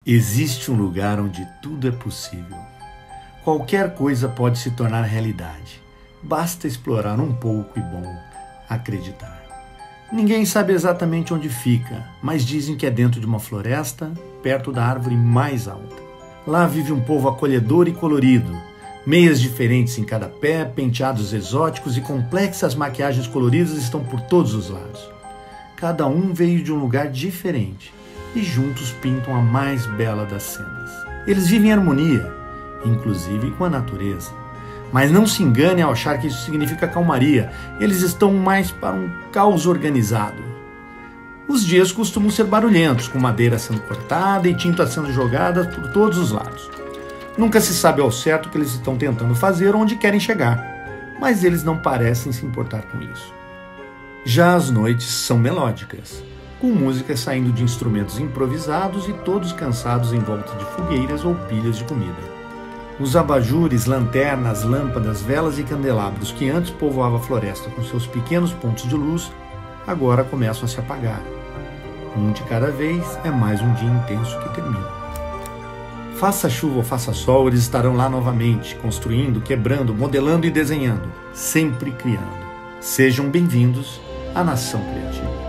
Existe um lugar onde tudo é possível. Qualquer coisa pode se tornar realidade. Basta explorar um pouco e bom, acreditar. Ninguém sabe exatamente onde fica, mas dizem que é dentro de uma floresta, perto da árvore mais alta. Lá vive um povo acolhedor e colorido, meias diferentes em cada pé, penteados exóticos e complexas maquiagens coloridas estão por todos os lados. Cada um veio de um lugar diferente e juntos pintam a mais bela das cenas. Eles vivem em harmonia, inclusive com a natureza. Mas não se engane ao achar que isso significa calmaria. Eles estão mais para um caos organizado. Os dias costumam ser barulhentos, com madeira sendo cortada e tinta sendo jogada por todos os lados. Nunca se sabe ao certo o que eles estão tentando fazer ou onde querem chegar, mas eles não parecem se importar com isso. Já as noites são melódicas, com música saindo de instrumentos improvisados e todos cansados em volta de fogueiras ou pilhas de comida. Os abajures, lanternas, lâmpadas, velas e candelabros que antes povoavam a floresta com seus pequenos pontos de luz, agora começam a se apagar. Um de cada vez é mais um dia intenso que termina. Faça chuva ou faça sol, eles estarão lá novamente, construindo, quebrando, modelando e desenhando, sempre criando. Sejam bem-vindos à Nação Criativa.